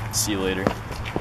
See you later.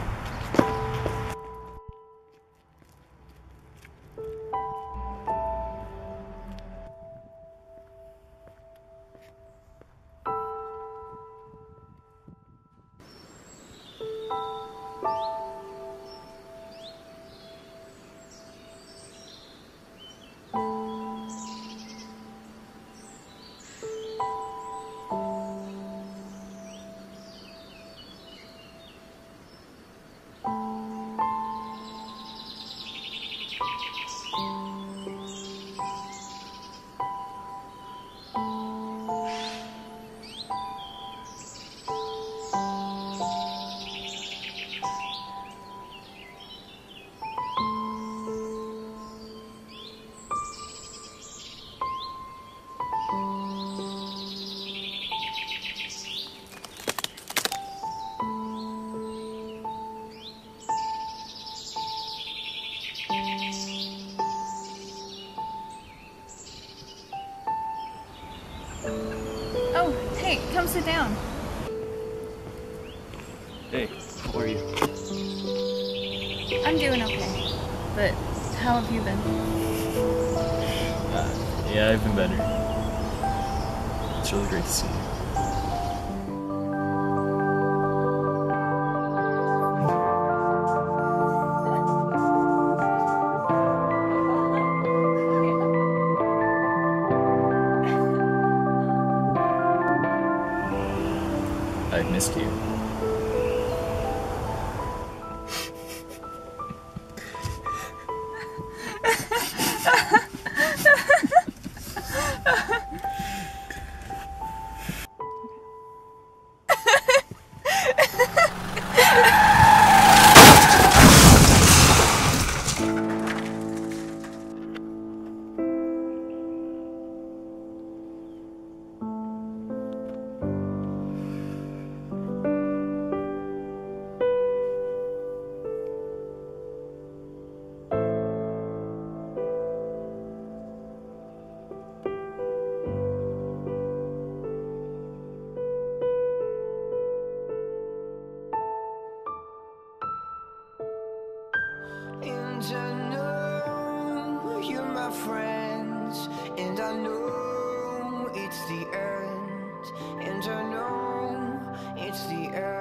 Oh, hey, come sit down. Hey, how are you? I'm doing okay. But how have you been? Yeah, I've been better. It's really great to see you. I've missed you. And I know you're my friends, and I know it's the end, and I know it's the end.